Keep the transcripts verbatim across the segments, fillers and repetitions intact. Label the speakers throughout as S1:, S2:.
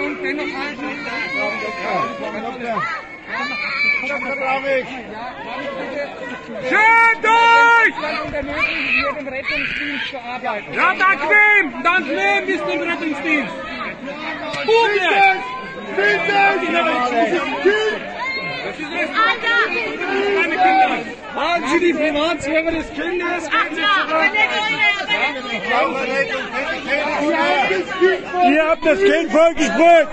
S1: und dennoch halten. Schön durch! Hier im Rettungsdienst zu arbeiten. Ja, dank wem? Dank wem ist im Rettungsdienst? Buben! Haben Sie die Privatsphäre des Kindes?
S2: Ihr habt das Kind vollgesprüht!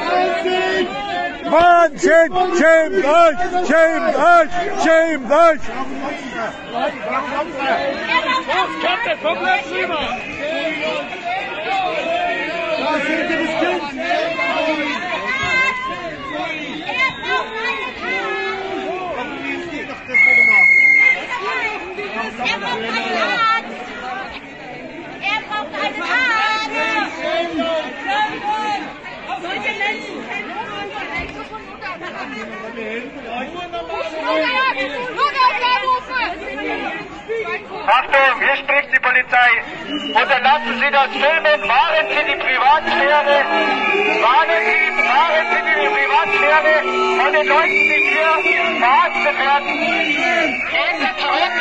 S2: Wahnsinn! Schämt euch! Schämt euch! Schämt euch!
S1: Jetzt kommt der komplett rüber!
S2: Da seht ihr das Kind!
S3: Er braucht einen Arzt! Er braucht einen Arzt! Solche Menschen kennen
S4: Achtung, hier spricht die Polizei. Unterlassen Sie das Filmen, wahren Sie die Privatsphäre, wahren Sie, wahren Sie die Privatsphäre von den Leuten, die hier verhaftet werden. Gehen Sie zurück.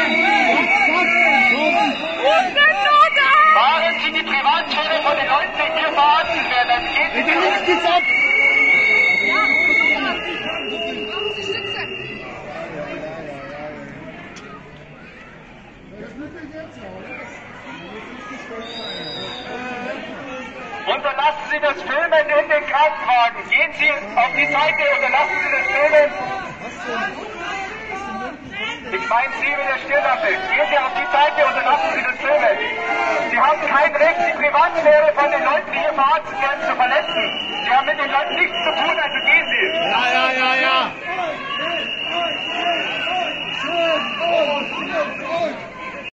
S4: Wahren Sie die Privatsphäre von den Leuten, die hier verhaftet werden. Gehen Sie zurück. Unterlassen Sie das Filmen in den Krankenwagen. Gehen Sie auf die Seite, unterlassen Sie das Filmen. Ich meine Sie mit der Stirnlampe. Gehen Sie auf die Seite, unterlassen Sie das Filmen. Sie haben kein Recht, die Privatsphäre von den Leuten, die hier verhaftet werden, zu verletzen. Sie haben mit den Leuten nichts zu tun.